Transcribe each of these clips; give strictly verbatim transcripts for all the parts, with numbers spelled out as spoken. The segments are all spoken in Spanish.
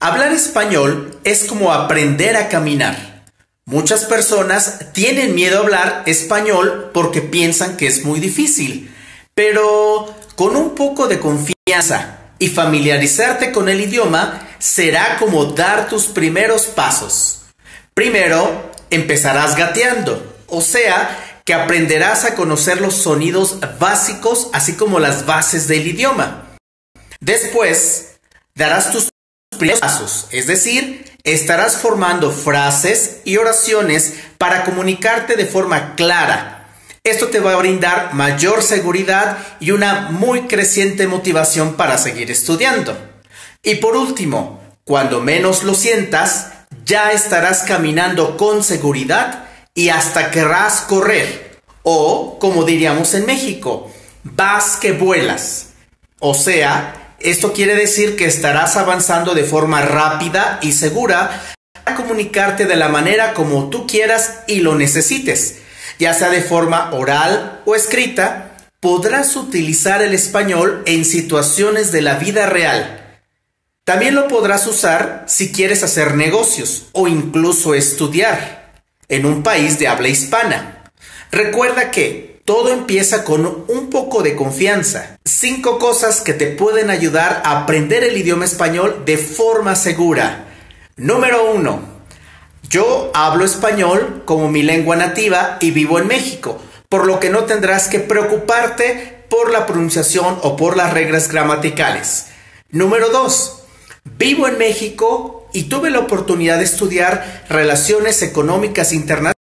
Hablar español es como aprender a caminar. Muchas personas tienen miedo a hablar español porque piensan que es muy difícil, pero con un poco de confianza y familiarizarte con el idioma será como dar tus primeros pasos. Primero, empezarás gateando, o sea, que aprenderás a conocer los sonidos básicos así como las bases del idioma. Después, darás tus primeros pasos, es decir, estarás formando frases y oraciones para comunicarte de forma clara. Esto te va a brindar mayor seguridad y una muy creciente motivación para seguir estudiando. Y por último, cuando menos lo sientas, ya estarás caminando con seguridad y hasta querrás correr. O, como diríamos en México, vas que vuelas. O sea, esto quiere decir que estarás avanzando de forma rápida y segura para comunicarte de la manera como tú quieras y lo necesites. Ya sea de forma oral o escrita, podrás utilizar el español en situaciones de la vida real. También lo podrás usar si quieres hacer negocios o incluso estudiar en un país de habla hispana. Recuerda que todo empieza con un poco de confianza. Cinco cosas que te pueden ayudar a aprender el idioma español de forma segura. Número uno. Yo hablo español como mi lengua nativa y vivo en México, por lo que no tendrás que preocuparte por la pronunciación o por las reglas gramaticales. Número dos. Vivo en México y tuve la oportunidad de estudiar relaciones económicas internacionales,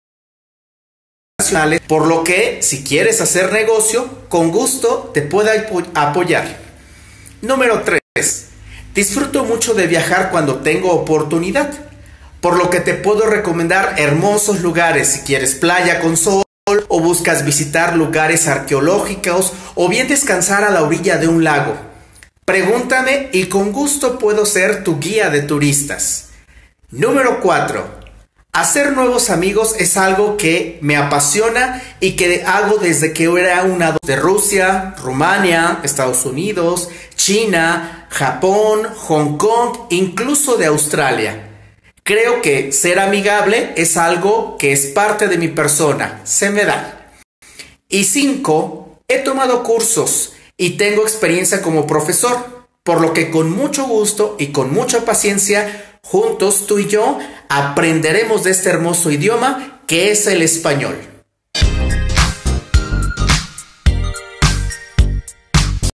por lo que si quieres hacer negocio, con gusto te puedo apoyar. Número tres. Disfruto mucho de viajar cuando tengo oportunidad, por lo que te puedo recomendar hermosos lugares si quieres playa con sol o buscas visitar lugares arqueológicos o bien descansar a la orilla de un lago. Pregúntame y con gusto puedo ser tu guía de turistas. Número cuatro. Hacer nuevos amigos es algo que me apasiona y que hago desde que era un adolescente. De Rusia, Rumania, Estados Unidos, China, Japón, Hong Kong, incluso de Australia. Creo que ser amigable es algo que es parte de mi persona, se me da. Y cinco, he tomado cursos y tengo experiencia como profesor, por lo que con mucho gusto y con mucha paciencia, juntos tú y yo aprenderemos de este hermoso idioma que es el español.